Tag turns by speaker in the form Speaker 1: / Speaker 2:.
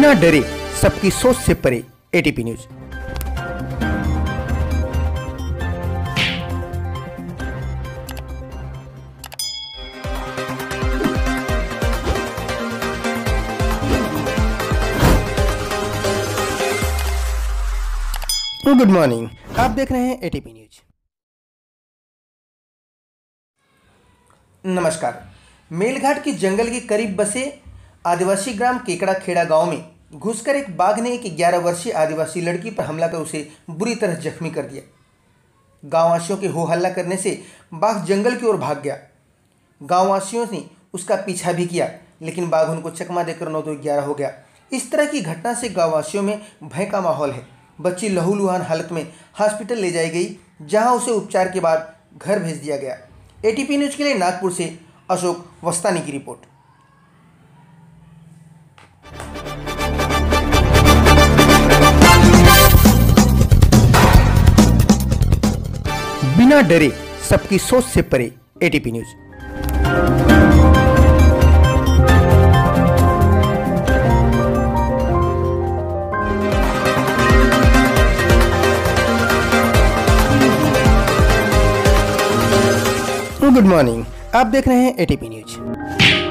Speaker 1: बिना डरे सबकी सोच से परे। ATP news. गुड मॉर्निंग, आप देख रहे हैं एटीपी न्यूज। नमस्कार। मेलघाट की जंगल के करीब बसे आदिवासी ग्राम केकड़ा खेड़ा गांव में घुसकर एक बाघ ने एक 11 वर्षीय आदिवासी लड़की पर हमला कर उसे बुरी तरह जख्मी कर दिया। गांववासियों के हो हल्ला करने से बाघ जंगल की ओर भाग गया। गांववासियों ने उसका पीछा भी किया, लेकिन बाघ उनको चकमा देकर 9-11 हो गया। इस तरह की घटना से गांववासियों में भय का माहौल है। बच्ची लहूलुहान हालत में हॉस्पिटल ले जाई गई, जहां उसे उपचार के बाद घर भेज दिया गया। एटीपी न्यूज के लिए नागपुर से अशोक वस्तानी की रिपोर्ट। बिना डरे सबकी सोच से परे। ATP news. गुड मॉर्निंग, आप देख रहे हैं एटीपी न्यूज।